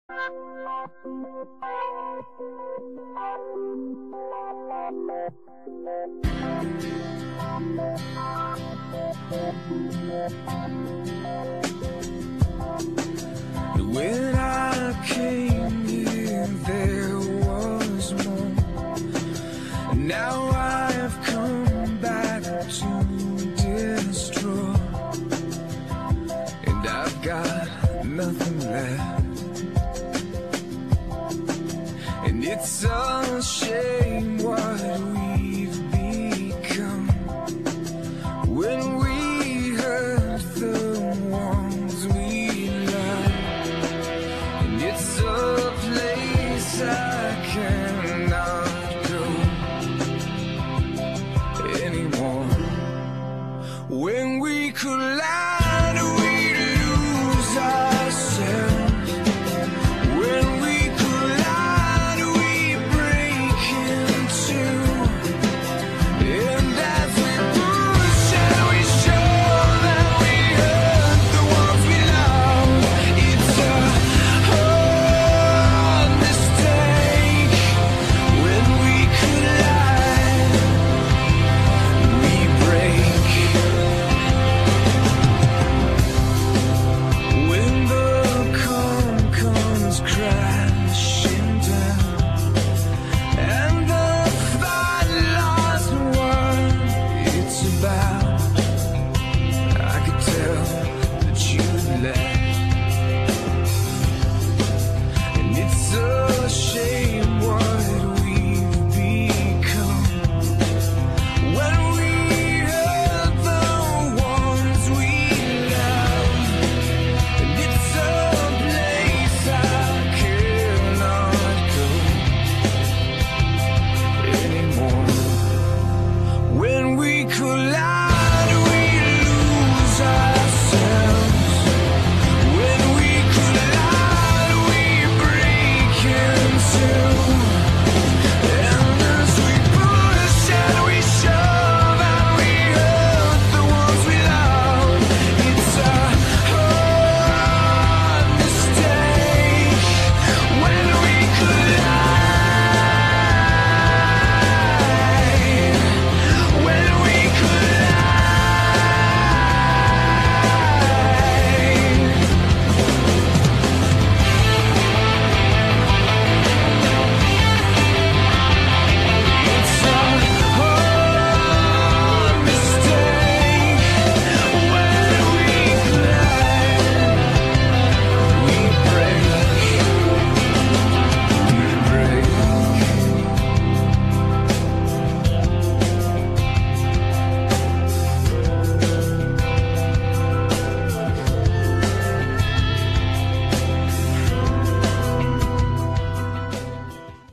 When I came here, there was more. Now I have come back to destroy, and I've got nothing left. And it's a shame what we've become when we hurt the ones we love. And it's a place I can't